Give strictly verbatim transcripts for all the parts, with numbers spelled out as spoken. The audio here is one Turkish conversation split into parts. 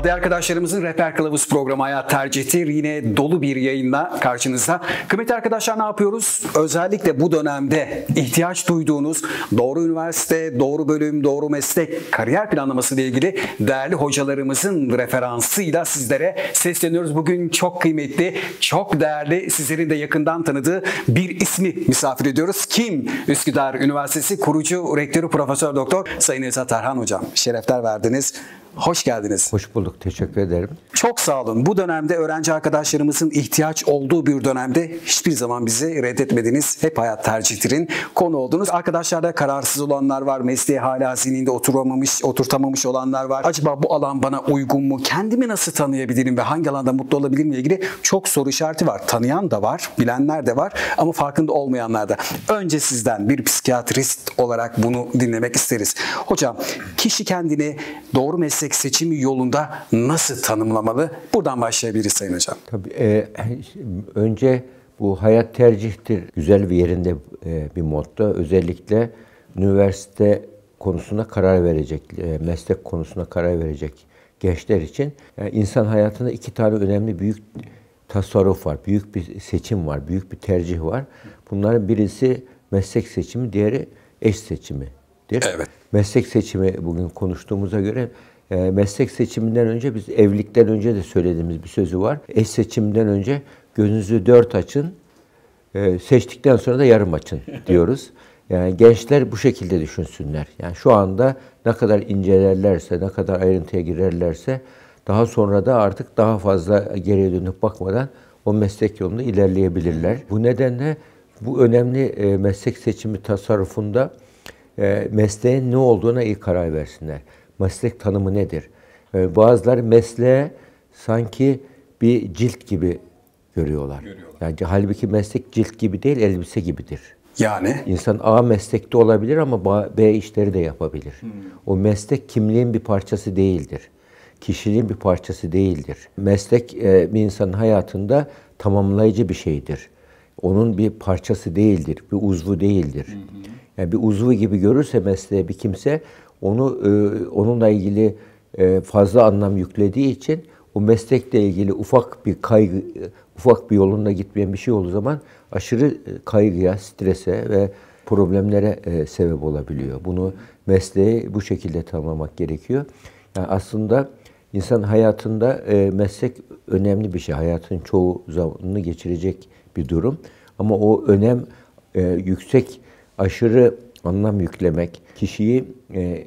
Adayı arkadaşlarımızın Rehber Kılavuz programı Hayat Tercihtir. Yine dolu bir yayınla karşınızda. Kıymetli arkadaşlar, ne yapıyoruz? Özellikle bu dönemde ihtiyaç duyduğunuz doğru üniversite, doğru bölüm, doğru meslek, kariyer planlaması ile ilgili değerli hocalarımızın referansıyla sizlere sesleniyoruz. Bugün çok kıymetli, çok değerli, sizlerin de yakından tanıdığı bir ismi misafir ediyoruz. Kim? Üsküdar Üniversitesi kurucu rektörü Profesör Doktor Sayın İzzet Erhan Hocam. Şerefler verdiniz. Hoş geldiniz. Hoş bulduk. Teşekkür ederim. Çok sağ olun. Bu dönemde öğrenci arkadaşlarımızın ihtiyaç olduğu bir dönemde hiçbir zaman bizi reddetmediniz. Hep Hayat Tercihtir'in konu oldunuz. Arkadaşlarda kararsız olanlar var. Mesleği hala zihninde oturamamış, oturtamamış olanlar var. Acaba bu alan bana uygun mu? Kendimi nasıl tanıyabilirim ve hangi alanda mutlu olabilirim ile ilgili çok soru işareti var. Tanıyan da var, bilenler de var ama farkında olmayanlar da. Önce sizden bir psikiyatrist olarak bunu dinlemek isteriz. Hocam, kişi kendini doğru meslek seçimi yolunda nasıl tanımlamalı? Buradan başlayabiliriz Sayın Hocam. Tabii, e, önce bu hayat tercihtir güzel bir yerinde e, bir modda. Özellikle üniversite konusuna karar verecek, e, meslek konusuna karar verecek gençler için yani insan hayatında iki tane önemli büyük tasarruf var, büyük bir seçim var, büyük bir tercih var. Bunların birisi meslek seçimi, diğeri eş seçimidir. Evet. Meslek seçimi bugün konuştuğumuza göre E, meslek seçiminden önce, biz evlilikten önce de söylediğimiz bir sözü var. Eş seçiminden önce gözünüzü dört açın, e, seçtikten sonra da yarım açın diyoruz. Yani gençler bu şekilde düşünsünler. Yani şu anda ne kadar incelerlerse, ne kadar ayrıntıya girerlerse daha sonra da artık daha fazla geriye dönüp bakmadan o meslek yolunda ilerleyebilirler. Bu nedenle bu önemli e, meslek seçimi tasarrufunda e, mesleğin ne olduğuna iyi karar versinler. Meslek tanımı nedir? Ee, bazıları mesleğe sanki bir cilt gibi görüyorlar. görüyorlar. Yani halbuki meslek cilt gibi değil, elbise gibidir. Yani? İnsan A meslekte olabilir ama B işleri de yapabilir. Hmm. O meslek kimliğin bir parçası değildir. Kişiliğin bir parçası değildir. Meslek e, bir insanın hayatında tamamlayıcı bir şeydir. Onun bir parçası değildir, bir uzvu değildir. Hmm. Yani bir uzvu gibi görürse mesleğe bir kimse, onu e, onunla ilgili e, fazla anlam yüklediği için o meslekle ilgili ufak bir kaygı, ufak bir yolunda gitmeyen bir şey olduğu zaman aşırı kaygıya, strese ve problemlere e, sebep olabiliyor. Bunu mesleği bu şekilde tanımlamak gerekiyor. Yani aslında insan hayatında e, meslek önemli bir şey. Hayatın çoğu zamanını geçirecek bir durum. Ama o önem e, yüksek, aşırı anlam yüklemek kişiyi e, e,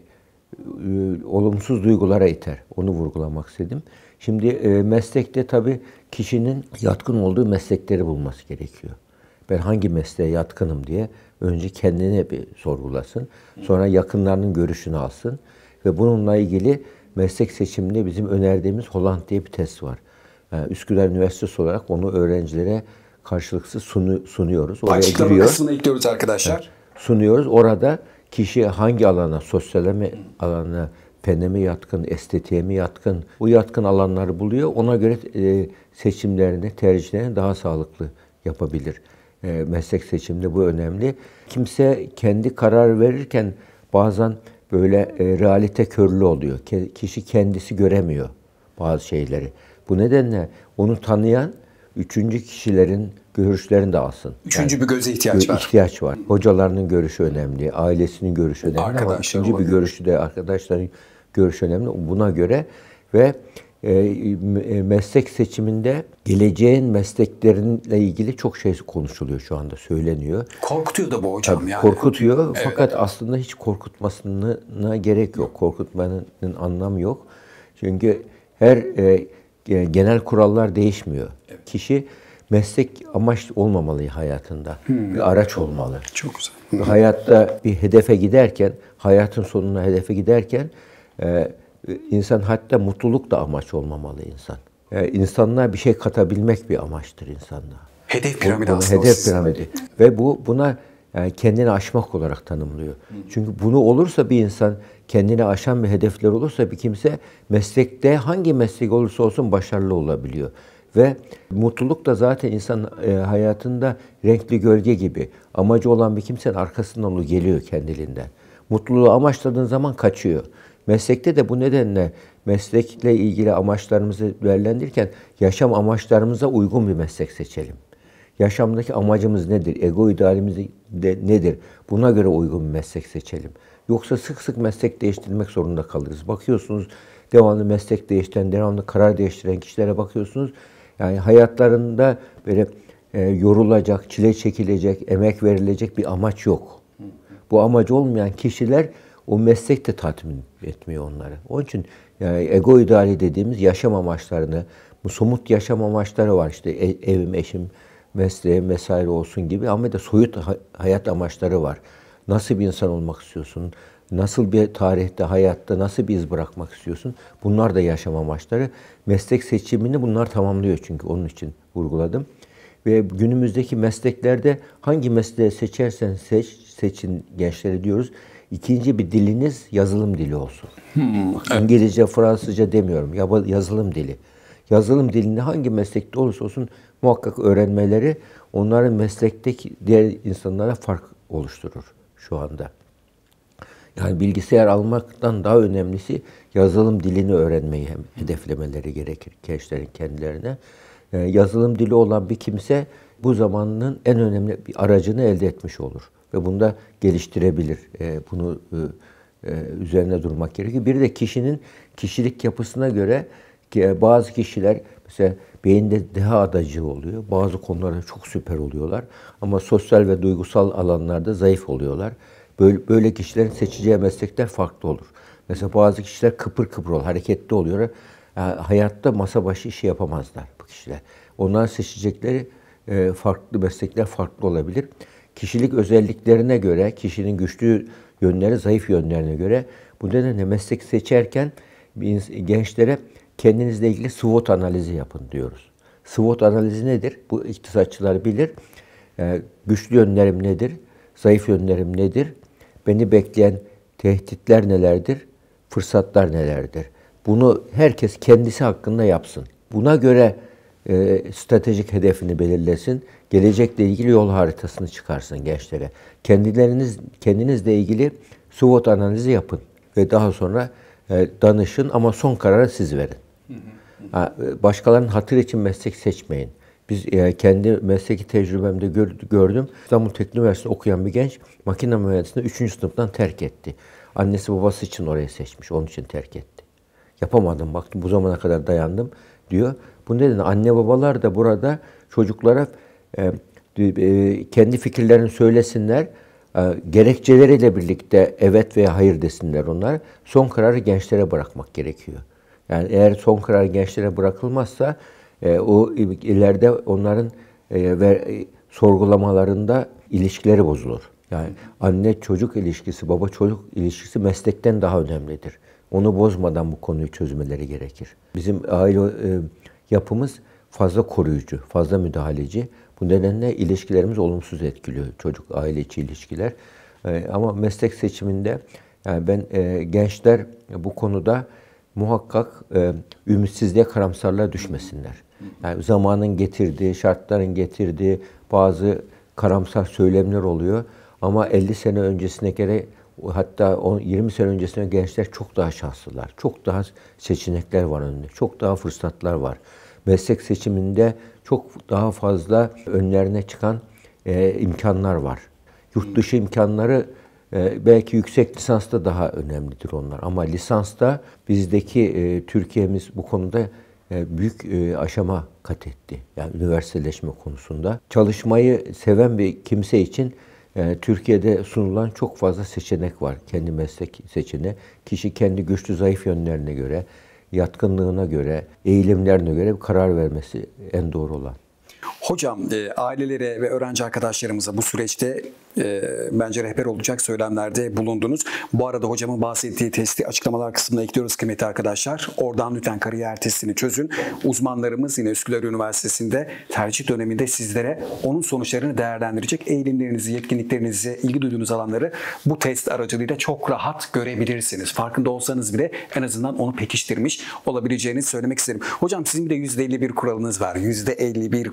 olumsuz duygulara iter. Onu vurgulamak istedim. Şimdi e, meslekte tabii kişinin yatkın olduğu meslekleri bulması gerekiyor. Ben hangi mesleğe yatkınım diye önce kendine bir sorgulasın. Sonra yakınlarının görüşünü alsın. Ve bununla ilgili meslek seçiminde bizim önerdiğimiz Holland diye bir test var. Yani Üsküdar Üniversitesi olarak onu öğrencilere karşılıksız sunu, sunuyoruz. Oraya açıklama giriyor. Kısmına ekliyoruz arkadaşlar. Evet, sunuyoruz. Orada kişi hangi alana, sosyal mi alanına, fene mi yatkın, estetiğe mi yatkın, bu yatkın alanları buluyor. Ona göre e, seçimlerini, tercihlerini daha sağlıklı yapabilir. E, meslek seçiminde bu önemli. Kimse kendi karar verirken bazen böyle e, realite körlüğü oluyor. Ke, kişi kendisi göremiyor bazı şeyleri. Bu nedenle onu tanıyan üçüncü kişilerin görüşlerini de alsın. Üçüncü yani, bir göze ihtiyaç var. İhtiyaç var. Hocalarının görüşü önemli, ailesinin görüşü önemli ama üçüncü olabilir. Bir görüşü de arkadaşların görüşü önemli. Buna göre ve e, meslek seçiminde geleceğin mesleklerinle ilgili çok şey konuşuluyor şu anda, söyleniyor. Korkutuyor da bu hocam. Tabii, yani. Korkutuyor evet. Fakat aslında hiç korkutmasına gerek yok. Korkutmanın anlamı yok. Çünkü her e, genel kurallar değişmiyor. Evet. Kişi meslek amaç olmamalı hayatında. Hmm. Bir araç olmalı. Çok güzel. Hmm. Hayatta bir hedefe giderken, hayatın sonuna hedefe giderken e, insan hatta mutluluk da amaç olmamalı insan. E, insanlığa bir şey katabilmek bir amaçtır insanlığa. Hedef piramidi aslında. Hedef piramidi. Ve bu buna yani kendini aşmak olarak tanımlıyor. Hmm. Çünkü bunu olursa bir insan, kendini aşan bir hedefler olursa bir kimse meslekte hangi meslek olursa olsun başarılı olabiliyor. Ve mutluluk da zaten insan e, hayatında renkli gölge gibi. Amacı olan bir kimsenin arkasından o geliyor kendiliğinden. Mutluluğu amaçladığın zaman kaçıyor. Meslekte de bu nedenle meslekle ilgili amaçlarımızı değerlendirirken yaşam amaçlarımıza uygun bir meslek seçelim. Yaşamdaki amacımız nedir? Ego idealimiz de nedir? Buna göre uygun bir meslek seçelim. Yoksa sık sık meslek değiştirmek zorunda kalırız. Bakıyorsunuz devamlı meslek değiştiren, devamlı karar değiştiren kişilere bakıyorsunuz. Yani hayatlarında böyle e, yorulacak, çile çekilecek, emek verilecek bir amaç yok. Bu amacı olmayan kişiler o meslek de tatmin etmiyor onları. Onun için yani ego ideali dediğimiz yaşam amaçlarını, bu somut yaşam amaçları var işte evim, eşim, mesleğim vesaire olsun gibi ama da soyut hayat amaçları var. Nasıl bir insan olmak istiyorsun? Nasıl bir tarihte, hayatta nasıl bir iz bırakmak istiyorsun? Bunlar da yaşam amaçları. Meslek seçimini bunlar tamamlıyor çünkü onun için vurguladım. Ve günümüzdeki mesleklerde hangi mesleği seçersen seç, seçin gençleri diyoruz. İkinci bir diliniz yazılım dili olsun. Hmm, evet. İngilizce, Fransızca demiyorum. Yazılım dili. Yazılım dilinde hangi meslekte olursa olsun muhakkak öğrenmeleri onların meslekteki diğer insanlara fark oluşturur şu anda. Yani bilgisayar almaktan daha önemlisi yazılım dilini öğrenmeyi hem hedeflemeleri gerekir gençlerin kendilerine. Yani yazılım dili olan bir kimse bu zamanın en önemli bir aracını elde etmiş olur. Ve bunu da geliştirebilir. Bunu üzerine durmak gerekir. Bir de kişinin kişilik yapısına göre bazı kişiler mesela beyinde deha adacığı oluyor. Bazı konularda çok süper oluyorlar. Ama sosyal ve duygusal alanlarda zayıf oluyorlar. Böyle, böyle kişilerin seçeceği meslekler farklı olur. Mesela bazı kişiler kıpır kıpır olur, hareketli oluyor. Yani hayatta masa başı işi yapamazlar bu kişiler. Onların seçecekleri farklı meslekler farklı olabilir. Kişilik özelliklerine göre, kişinin güçlü yönleri, zayıf yönlerine göre bu nedenle meslek seçerken gençlere kendinizle ilgili SWOT analizi yapın diyoruz. SWOT analizi nedir? Bu iktisatçılar bilir. Yani güçlü yönlerim nedir? Zayıf yönlerim nedir? Beni bekleyen tehditler nelerdir? Fırsatlar nelerdir? Bunu herkes kendisi hakkında yapsın. Buna göre e, stratejik hedefini belirlesin. Gelecekle ilgili yol haritasını çıkarsın gençlere. Kendileriniz kendinizle ilgili SWOT analizi yapın ve daha sonra e, danışın ama son kararı siz verin. Ha, başkalarının hatır için meslek seçmeyin. Biz e, kendi mesleki tecrübemde gör, gördüm. İstanbul Teknik Üniversitesi'nde okuyan bir genç makine mühendisliğini üçüncü sınıftan terk etti. Annesi babası için orayı seçmiş, onun için terk etti. Yapamadım, baktım bu zamana kadar dayandım diyor. Bu nedenle anne babalar da burada çocuklara e, e, kendi fikirlerini söylesinler, e, gerekçeleriyle birlikte evet veya hayır desinler onlar. Son kararı gençlere bırakmak gerekiyor. Yani eğer son karar gençlere bırakılmazsa e, o ileride onların e, ve e, sorgulamalarında ilişkileri bozulur. Yani anne çocuk ilişkisi, baba çocuk ilişkisi meslekten daha önemlidir. Onu bozmadan bu konuyu çözmeleri gerekir. Bizim aile e, yapımız fazla koruyucu, fazla müdahaleci. Bu nedenle ilişkilerimiz olumsuz etkiliyor çocuk aile içi ilişkiler. E, ama meslek seçiminde yani ben e, gençler bu konuda muhakkak e, ümitsizliğe, karamsarlığa düşmesinler. Yani zamanın getirdiği, şartların getirdiği bazı karamsar söylemler oluyor. Ama elli sene öncesine göre, hatta yirmi sene öncesine gençler çok daha şanslılar. Çok daha seçenekler var önünde. Çok daha fırsatlar var. Meslek seçiminde çok daha fazla önlerine çıkan e, imkanlar var. Yurt dışı imkanları e, belki yüksek lisansta daha önemlidir onlar. Ama lisansta bizdeki e, Türkiye'miz bu konuda e, büyük e, aşama kat etti. Yani üniversiteleşme konusunda. Çalışmayı seven bir kimse için e, Türkiye'de sunulan çok fazla seçenek var. Kendi meslek seçeneği. Kişi kendi güçlü zayıf yönlerine göre, yatkınlığına göre, eğilimlerine göre bir karar vermesi en doğru olan. Hocam, e, ailelere ve öğrenci arkadaşlarımıza bu süreçte e, bence rehber olacak söylemlerde bulundunuz. Bu arada hocamın bahsettiği testi açıklamalar kısmına ekliyoruz kıymetli arkadaşlar. Oradan lütfen kariyer testini çözün. Uzmanlarımız yine Üsküdar Üniversitesi'nde tercih döneminde sizlere onun sonuçlarını değerlendirecek. Eğilimlerinizi, yetkinliklerinizi, ilgi duyduğunuz alanları bu test aracılığıyla çok rahat görebilirsiniz. Farkında olsanız bile en azından onu pekiştirmiş olabileceğini söylemek isterim. Hocam sizin bir de yüzde elli bir kuralınız var. yüzde elli bir kuralı.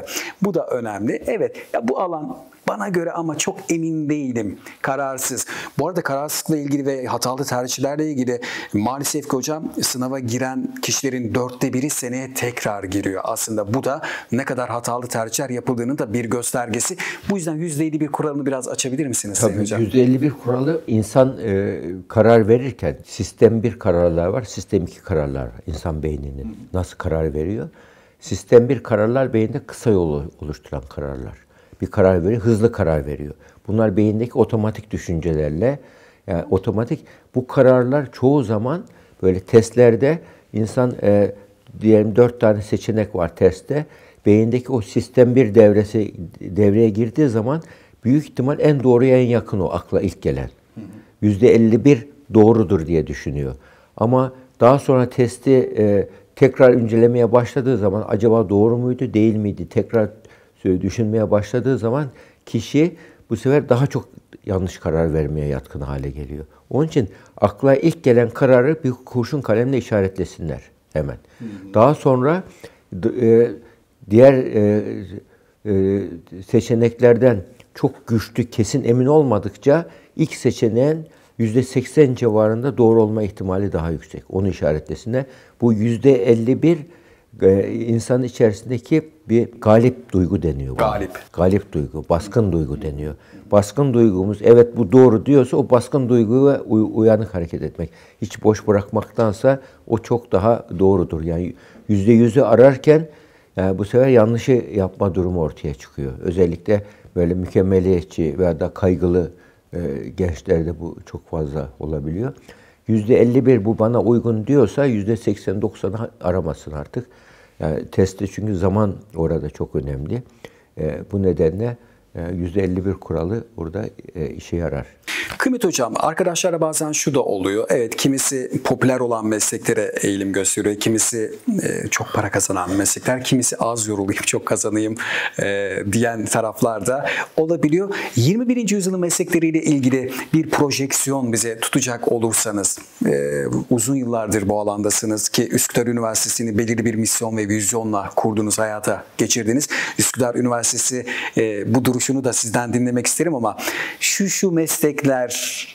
Bu da önemli. Evet, ya bu alan bana göre ama çok emin değilim. Kararsız. Bu arada kararsızlıkla ilgili ve hatalı tercihlerle ilgili maalesef ki hocam sınava giren kişilerin dörtte biri seneye tekrar giriyor. Aslında bu da ne kadar hatalı tercihler yapıldığının da bir göstergesi. Bu yüzden yüzde elli bir kuralını biraz açabilir misiniz Sayın Hocam? yüzde elli bir kuralı insan e, karar verirken sistem bir kararlar var, sistem iki kararlar var. İnsan beyninin nasıl karar veriyor? Sistem bir kararlar beyinde kısa yolu oluşturan kararlar. Bir karar veriyor, hızlı karar veriyor. Bunlar beyindeki otomatik düşüncelerle, yani otomatik bu kararlar çoğu zaman böyle testlerde insan e, diyelim dört tane seçenek var testte. Beyindeki o sistem bir devresi devreye girdiği zaman büyük ihtimal en doğruya en yakın o akla ilk gelen. yüzde elli bir doğrudur diye düşünüyor. Ama daha sonra testi e, tekrar incelemeye başladığı zaman acaba doğru muydu, değil miydi? Tekrar düşünmeye başladığı zaman kişi bu sefer daha çok yanlış karar vermeye yatkın hale geliyor. Onun için akla ilk gelen kararı bir kurşun kalemle işaretlesinler hemen. Hı hı. Daha sonra e, diğer e, e, seçeneklerden çok güçlü, kesin emin olmadıkça ilk seçeneğin yüzde seksen civarında doğru olma ihtimali daha yüksek. Onu işaretlesinler. Bu yüzde elli bir e, insanın içerisindeki bir galip duygu deniyor. Galip. Buna. Galip duygu, baskın duygu deniyor. Baskın duygumuz evet bu doğru diyorsa o baskın duyguya uyanık hareket etmek. Hiç boş bırakmaktansa o çok daha doğrudur. Yani yüzde yüzü ararken yani bu sefer yanlışı yapma durumu ortaya çıkıyor. Özellikle böyle mükemmeliyetçi veya da kaygılı e, gençlerde bu çok fazla olabiliyor. yüzde elli bir bu bana uygun diyorsa yüzde seksen doksanı aramasın artık. Yani testte çünkü zaman orada çok önemli. E, bu nedenle yüzde elli bir kuralı burada e, işe yarar. Kıymet hocam, arkadaşlara bazen şu da oluyor. Evet, kimisi popüler olan mesleklere eğilim gösteriyor. Kimisi e, çok para kazanan meslekler, kimisi az yorulayım, çok kazanayım e, diyen taraflar da olabiliyor. yirmi birinci yüzyılın meslekleriyle ilgili bir projeksiyon bize tutacak olursanız, e, uzun yıllardır bu alandasınız ki Üsküdar Üniversitesi'ni belirli bir misyon ve vizyonla kurdunuz, hayata geçirdiniz. Üsküdar Üniversitesi e, bu duruşunu da sizden dinlemek isterim ama şu şu meslekler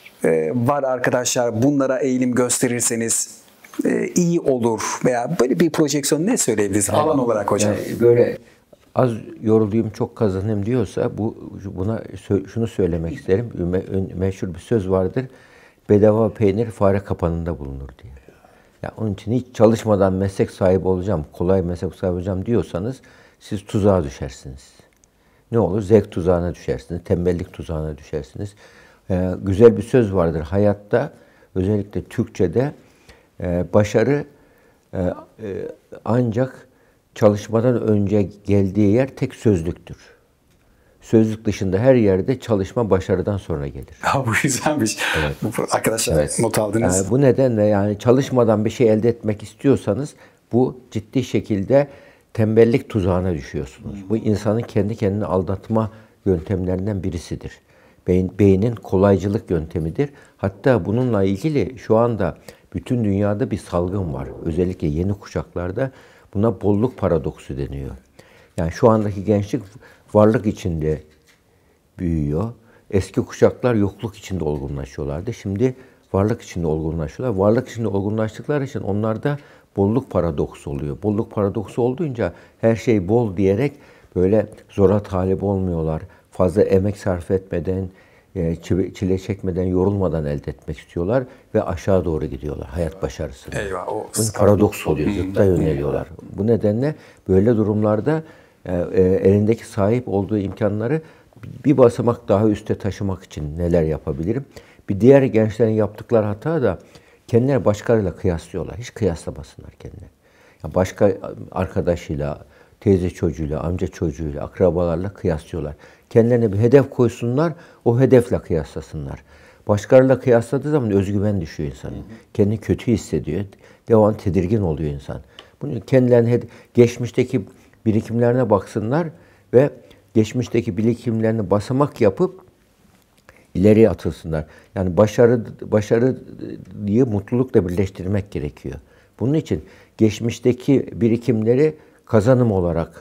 var arkadaşlar, bunlara eğilim gösterirseniz iyi olur veya böyle bir projeksiyon ne söyleyebiliriz yani, alan olarak hocam? Yani böyle az yorulayım çok kazanayım diyorsa bu buna şunu söylemek isterim. Meşhur bir söz vardır. Bedava peynir fare kapanında bulunur diye. Yani onun için hiç çalışmadan meslek sahibi olacağım, kolay meslek sahibi olacağım diyorsanız siz tuzağa düşersiniz. Ne olur? Zevk tuzağına düşersiniz, tembellik tuzağına düşersiniz. Ee, güzel bir söz vardır hayatta, özellikle Türkçe'de e, başarı e, e, ancak çalışmadan önce geldiği yer tek sözlüktür. Sözlük dışında her yerde çalışma başarıdan sonra gelir. Ha, bu güzelmiş. Evet. Arkadaşlar evet. Not aldınız. Yani bu nedenle yani çalışmadan bir şey elde etmek istiyorsanız bu ciddi şekilde tembellik tuzağına düşüyorsunuz. Hmm. Bu insanın kendi kendini aldatma yöntemlerinden birisidir. Beyin, beynin kolaycılık yöntemidir. Hatta bununla ilgili şu anda bütün dünyada bir salgın var. Özellikle yeni kuşaklarda buna bolluk paradoksu deniyor. Yani şu andaki gençlik varlık içinde büyüyor. Eski kuşaklar yokluk içinde olgunlaşıyorlardı. Şimdi varlık içinde olgunlaşıyorlar. Varlık içinde olgunlaştıkları için onlarda bolluk paradoksu oluyor. Bolluk paradoksu olduğunca her şey bol diyerek böyle zora talip olmuyorlar. Fazla emek sarf etmeden, çile çekmeden, yorulmadan elde etmek istiyorlar ve aşağı doğru gidiyorlar hayat başarısını. Eyvah, o bunun paradoks oluyor, zıtta yöneliyorlar. Bu nedenle böyle durumlarda elindeki sahip olduğu imkanları bir basamak daha üste taşımak için neler yapabilirim? Bir diğer gençlerin yaptıkları hata da kendileri başkalarıyla kıyaslıyorlar. Hiç kıyaslamasınlar kendileri. Yani başka arkadaşıyla, teyze çocuğuyla, amca çocuğuyla, akrabalarla kıyaslıyorlar. Kendilerine bir hedef koysunlar, o hedefle kıyaslasınlar. Başkalarıyla kıyasladığı zaman özgüven düşüyor insanın. Hı hı. Kendini kötü hissediyor. Devamlı tedirgin oluyor insan. Bunu kendilerine, geçmişteki birikimlerine baksınlar ve geçmişteki birikimlerini basamak yapıp ileriye atılsınlar. Yani başarı başarıyı mutlulukla birleştirmek gerekiyor. Bunun için geçmişteki birikimleri kazanım olarak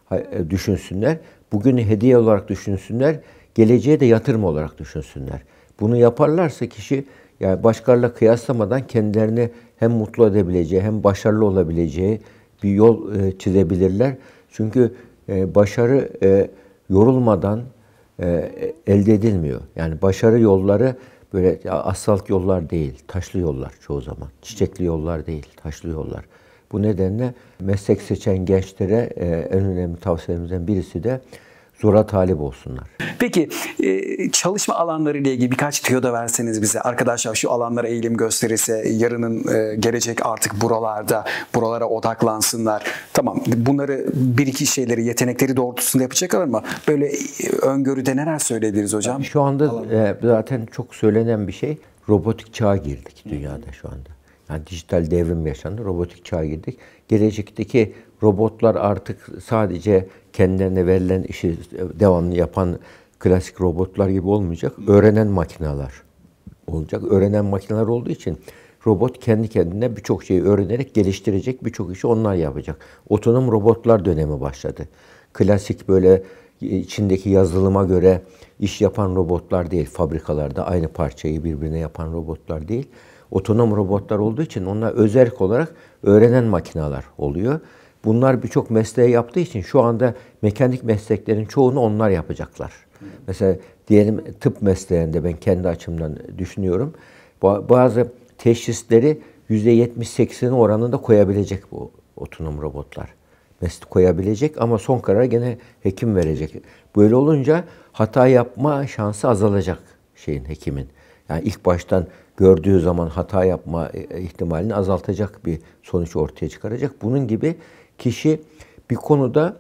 düşünsünler. Bugünü hediye olarak düşünsünler. Geleceğe de yatırım olarak düşünsünler. Bunu yaparlarsa kişi yani başkalarıyla kıyaslamadan kendilerini hem mutlu edebileceği hem başarılı olabileceği bir yol e, çizebilirler. Çünkü e, başarı e, yorulmadan e, elde edilmiyor. Yani başarı yolları böyle asfalt yollar değil, taşlı yollar çoğu zaman. Çiçekli yollar değil, taşlı yollar. Bu nedenle meslek seçen gençlere e, en önemli tavsiyelerimizden birisi de zora talip olsunlar. Peki çalışma alanları ile ilgili birkaç tüyo da verseniz bize. Arkadaşlar şu alanlara eğilim gösterirse yarının gelecek artık buralarda, buralara odaklansınlar. Tamam, bunları bir iki şeyleri, yetenekleri doğrultusunda yapacaklar ama böyle öngörüde neler söyleyebiliriz hocam? Şu anda e, zaten çok söylenen bir şey, robotik çağa girdik dünyada şu anda. Yani dijital devrim yaşandı, robotik çağa girdik. Gelecekteki robotlar artık sadece kendilerine verilen işi devamlı yapan klasik robotlar gibi olmayacak. Öğrenen makineler olacak. Öğrenen makineler olduğu için robot kendi kendine birçok şeyi öğrenerek geliştirecek, birçok işi onlar yapacak. Otonom robotlar dönemi başladı. Klasik böyle içindeki yazılıma göre iş yapan robotlar değil, fabrikalarda aynı parçayı birbirine yapan robotlar değil. Otonom robotlar olduğu için onlar özellik olarak öğrenen makineler oluyor. Bunlar birçok mesleği yaptığı için şu anda mekanik mesleklerin çoğunu onlar yapacaklar. Mesela diyelim tıp mesleğinde ben kendi açımdan düşünüyorum. Bazı teşhisleri yüzde yetmiş seksen oranında koyabilecek bu otonom robotlar. Meslek koyabilecek ama son kararı gene hekim verecek. Böyle olunca hata yapma şansı azalacak şeyin, hekimin. Yani ilk baştan gördüğü zaman hata yapma ihtimalini azaltacak bir sonuç ortaya çıkaracak. Bunun gibi kişi bir konuda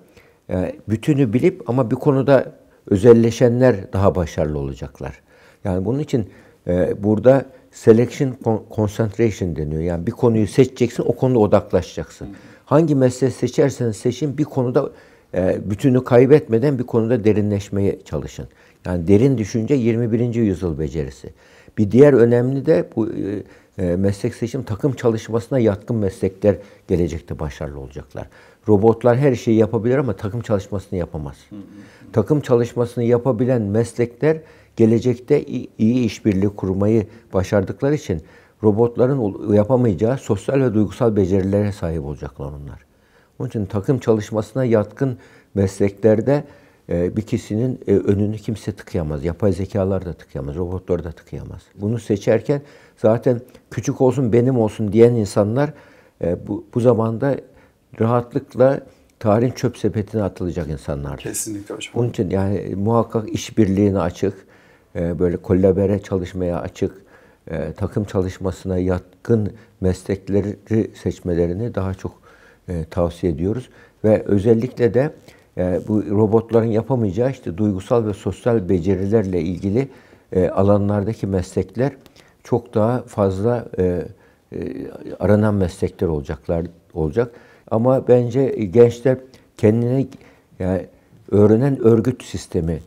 bütünü bilip ama bir konuda özelleşenler daha başarılı olacaklar. Yani bunun için burada selection concentration deniyor. Yani bir konuyu seçeceksin, o konuda odaklaşacaksın. Hangi mesleği seçerseniz seçin bir konuda bütünü kaybetmeden bir konuda derinleşmeye çalışın. Yani derin düşünce yirmi birinci yüzyıl becerisi. Bir diğer önemli de bu e, meslek seçim, takım çalışmasına yatkın meslekler gelecekte başarılı olacaklar. Robotlar her şeyi yapabilir ama takım çalışmasını yapamaz. Hı hı. Takım çalışmasını yapabilen meslekler gelecekte iyi, iyi işbirliği kurmayı başardıkları için robotların yapamayacağı sosyal ve duygusal becerilere sahip olacaklar onlar. Onun için takım çalışmasına yatkın mesleklerde bir kişinin önünü kimse tıkayamaz. Yapay zekalar da tıkayamaz, robotlar da tıkayamaz. Bunu seçerken zaten küçük olsun benim olsun diyen insanlar bu, bu zamanda rahatlıkla tarihin çöp sepetine atılacak insanlardır. Kesinlikle hocam. Onun için yani muhakkak işbirliğine açık, böyle kolabore çalışmaya açık, takım çalışmasına yatkın meslekleri seçmelerini daha çok tavsiye ediyoruz. Ve özellikle de Yani bu robotların yapamayacağı işte duygusal ve sosyal becerilerle ilgili e, alanlardaki meslekler çok daha fazla e, e, aranan meslekler olacaklar olacak. Ama bence gençler kendine yani öğrenen örgüt sistemi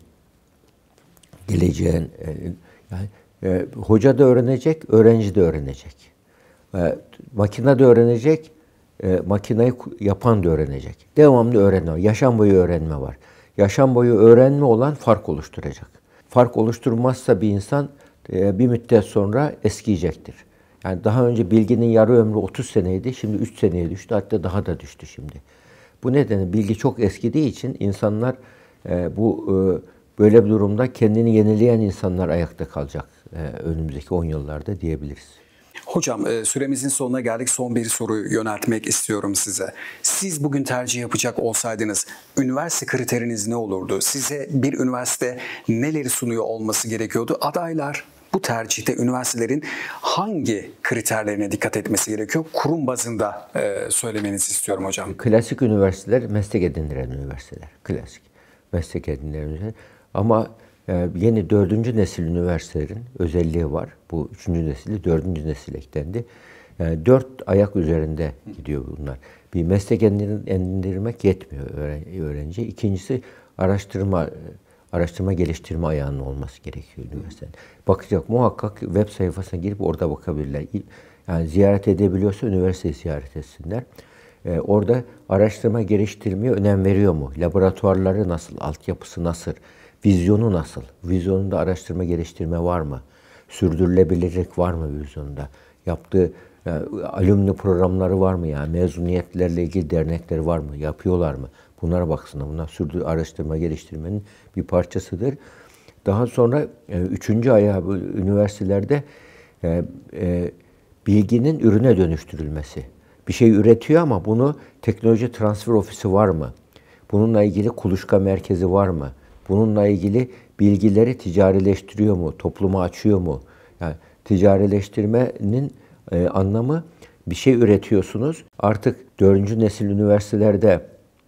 geleceğin e, yani e, hoca da öğrenecek, öğrenci de öğrenecek. E, makine de öğrenecek. E, makineyi yapan da öğrenecek. Devamlı öğrenme var. Yaşam boyu öğrenme var. Yaşam boyu öğrenme olan fark oluşturacak. Fark oluşturmazsa bir insan e, bir müddet sonra eskiyecektir. Yani daha önce bilginin yarı ömrü otuz seneydi. Şimdi üç seneye düştü. Hatta daha da düştü şimdi. Bu nedenle bilgi çok eskidiği için insanlar e, bu e, böyle bir durumda kendini yenileyen insanlar ayakta kalacak e, önümüzdeki on yıllarda diyebiliriz. Hocam süremizin sonuna geldik. Son bir soruyu yöneltmek istiyorum size. Siz bugün tercih yapacak olsaydınız üniversite kriteriniz ne olurdu? Size bir üniversite neleri sunuyor olması gerekiyordu? Adaylar bu tercihte üniversitelerin hangi kriterlerine dikkat etmesi gerekiyor? Kurum bazında söylemenizi istiyorum hocam. Klasik üniversiteler meslek edindiren üniversiteler. Klasik meslek edindiren üniversiteler. Ama yeni dördüncü nesil üniversitelerin özelliği var. Bu üçüncü nesil, dördüncü nesil eklendi. Yani dört ayak üzerinde gidiyor bunlar. Bir meslek edindirmek yetmiyor öğrenciye. İkincisi araştırma, araştırma geliştirme ayağının olması gerekiyor üniversitenin. Bakacak muhakkak web sayfasına girip orada bakabilirler. Yani ziyaret edebiliyorsa üniversiteyi ziyaret etsinler. E, orada araştırma geliştirmeye önem veriyor mu? Laboratuvarları nasıl? Altyapısı nasıl? Vizyonu nasıl? Vizyonunda araştırma geliştirme var mı? Sürdürülebilirlik var mı vizyonunda? Yaptığı yani, alümni programları var mı ya? Mezuniyetlerle ilgili dernekleri var mı? Yapıyorlar mı? Bunlara baksınlar. Bunlar sürdürülebilir araştırma geliştirmenin bir parçasıdır. Daha sonra e, üçüncü ayağı bu üniversitelerde e, e, bilginin ürüne dönüştürülmesi. Bir şey üretiyor ama bunu teknoloji transfer ofisi var mı? Bununla ilgili kuluçka merkezi var mı? Bununla ilgili bilgileri ticarileştiriyor mu? Topluma açıyor mu? Yani ticarileştirmenin e, anlamı bir şey üretiyorsunuz. Artık dördüncü nesil üniversitelerde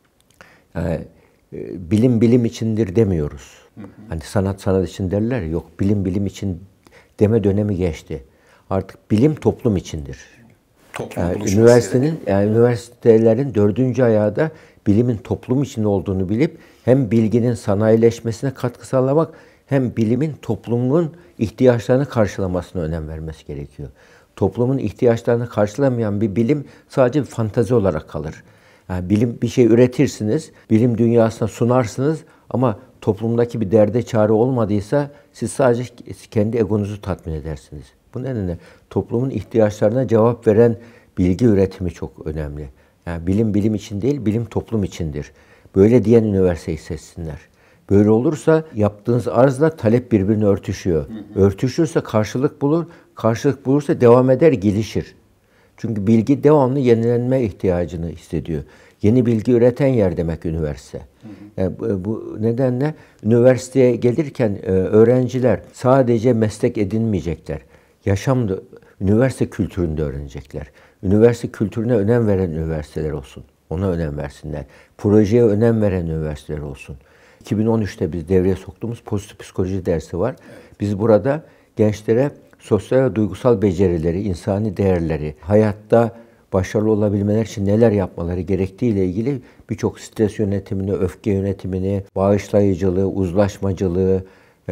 e, e, bilim bilim içindir demiyoruz. Hı hı. Hani sanat sanat için derler ya, yok bilim bilim için deme dönemi geçti. Artık bilim toplum içindir. Toplum yani üniversitenin, yani üniversitelerin dördüncü ayağı da bilimin toplum içinde olduğunu bilip hem bilginin sanayileşmesine katkı sağlamak hem bilimin toplumun ihtiyaçlarını karşılamasına önem vermesi gerekiyor. Toplumun ihtiyaçlarını karşılamayan bir bilim sadece bir fantazi olarak kalır. Yani bilim bir şey üretirsiniz, bilim dünyasına sunarsınız ama toplumdaki bir derde çare olmadıysa siz sadece kendi egonuzu tatmin edersiniz. Bu nedenle toplumun ihtiyaçlarına cevap veren bilgi üretimi çok önemli. Yani bilim bilim için değil, bilim toplum içindir. Böyle diyen üniversiteyi seçsinler. Böyle olursa yaptığınız arzla talep birbirine örtüşüyor. Hı hı. Örtüşürse karşılık bulur, karşılık bulursa devam eder, gelişir. Çünkü bilgi devamlı yenilenme ihtiyacını hissediyor. Yeni bilgi üreten yer demek üniversite. Hı hı. Yani bu, bu nedenle üniversiteye gelirken e, öğrenciler sadece meslek edinmeyecekler. Yaşamda, üniversite kültürünü de öğrenecekler. Üniversite kültürüne önem veren üniversiteler olsun. Ona önem versinler. Projeye önem veren üniversiteler olsun. iki bin on üçte biz devreye soktuğumuz pozitif psikoloji dersi var. Biz burada gençlere sosyal ve duygusal becerileri, insani değerleri, hayatta başarılı olabilmeler için neler yapmaları gerektiği ile ilgili birçok stres yönetimini, öfke yönetimini, bağışlayıcılığı, uzlaşmacılığı,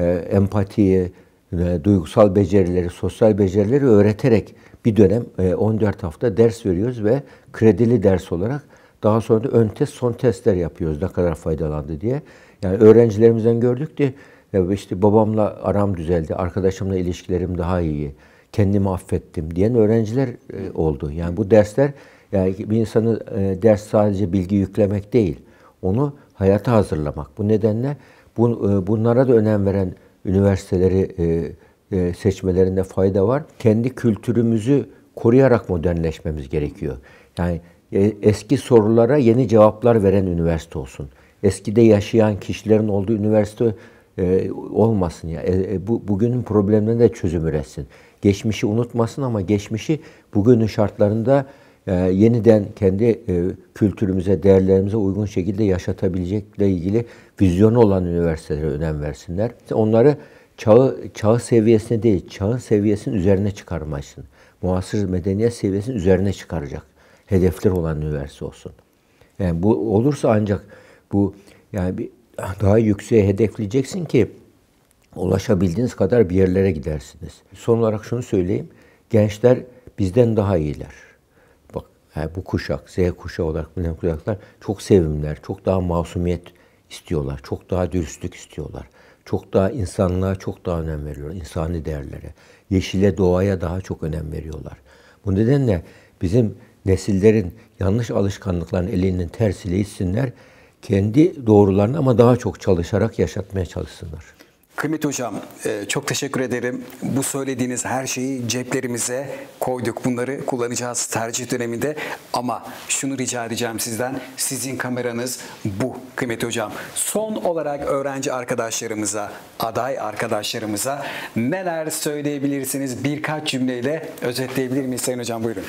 empatiyi, duygusal becerileri, sosyal becerileri öğreterek bir dönem on dört hafta ders veriyoruz ve kredili ders olarak daha sonra da ön test, son testler yapıyoruz ne kadar faydalandı diye. Yani öğrencilerimizden gördük de işte babamla aram düzeldi, arkadaşımla ilişkilerim daha iyi, kendimi affettim diyen öğrenciler oldu. Yani bu dersler, yani bir insanı ders sadece bilgi yüklemek değil, onu hayata hazırlamak. Bu nedenle bu, bunlara da önem veren üniversiteleri seçmelerinde fayda var. Kendi kültürümüzü koruyarak modernleşmemiz gerekiyor. Yani eski sorulara yeni cevaplar veren üniversite olsun. Eskide yaşayan kişilerin olduğu üniversite e, olmasın ya. E, bu bugünün problemlerine de çözüm üretsin. Geçmişi unutmasın ama geçmişi bugünün şartlarında e, yeniden kendi e, kültürümüze, değerlerimize uygun şekilde yaşatabilecekle ilgili vizyonu olan üniversitelere önem versinler. Onları çağı, çağı seviyesine değil, çağın seviyesinin üzerine çıkarmasın. Muasır medeniyet seviyesinin üzerine çıkaracak hedefler olan üniversite olsun. Yani bu olursa ancak bu yani bir daha yükseğe hedefleyeceksin ki ulaşabildiğiniz kadar bir yerlere gidersiniz. Son olarak şunu söyleyeyim. Gençler bizden daha iyiler. Bak yani bu kuşak, Z kuşağı olarak bilinen kuşaklar çok sevimliler, çok daha masumiyet istiyorlar, çok daha dürüstlük istiyorlar. Çok daha insanlığa çok daha önem veriyorlar, insani değerlere. Yeşile, doğaya daha çok önem veriyorlar. Bu nedenle bizim nesillerin yanlış alışkanlıkların elinin tersiyle itsinler, kendi doğrularını ama daha çok çalışarak yaşatmaya çalışsınlar. Kıymetli hocam, çok teşekkür ederim. Bu söylediğiniz her şeyi ceplerimize koyduk. Bunları kullanacağız tercih döneminde. Ama şunu rica edeceğim sizden. Sizin kameranız bu kıymetli hocam. Son olarak öğrenci arkadaşlarımıza, aday arkadaşlarımıza neler söyleyebilirsiniz? Birkaç cümleyle özetleyebilir miyiz Sayın Hocam? Buyurun.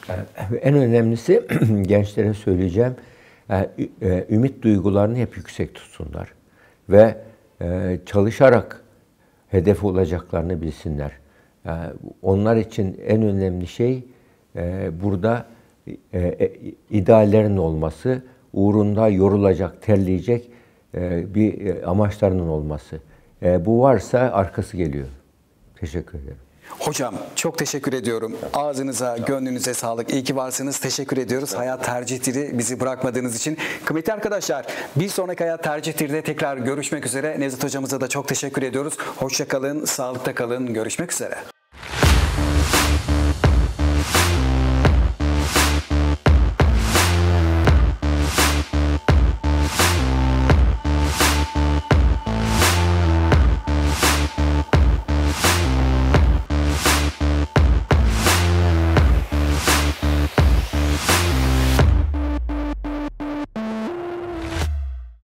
En önemlisi gençlere söyleyeceğim. Ümit duygularını hep yüksek tutsunlar. Ve çalışarak hedef olacaklarını bilsinler. Onlar için en önemli şey burada ideallerin olması, uğrunda yorulacak, terleyecek bir amaçlarının olması. Bu varsa arkası geliyor. Teşekkür ederim. Hocam çok teşekkür ediyorum. Ağzınıza, gönlünüze sağlık. İyi ki varsınız. Teşekkür ediyoruz. Hayat Tercihleri bizi bırakmadığınız için. Kıymetli arkadaşlar, bir sonraki Hayat Tercihleri'de tekrar görüşmek üzere. Nevzat hocamıza da çok teşekkür ediyoruz. Hoşça kalın, sağlıkta kalın. Görüşmek üzere.